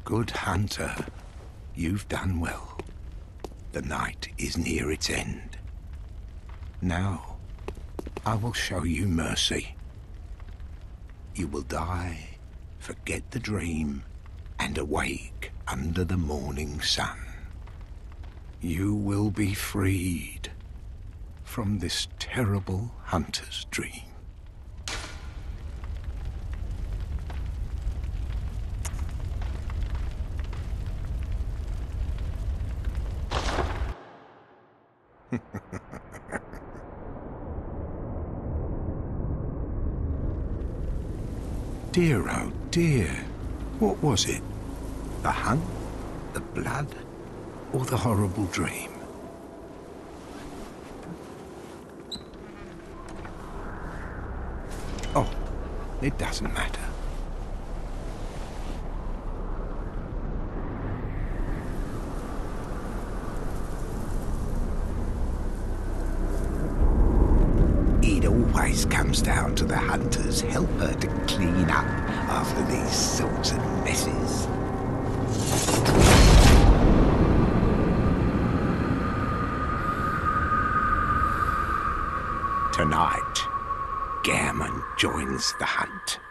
Good hunter, you've done well. The night is near its end. Now, I will show you mercy. You will die, forget the dream, and awake under the morning sun. You will be freed from this terrible hunter's dream. Dear, oh dear, what was it? The hunt, the blood, or the horrible dream? Oh, it doesn't matter. It always comes down to the hunter's helper to clean up after these sorts of messes. Tonight, Gehrman joins the hunt.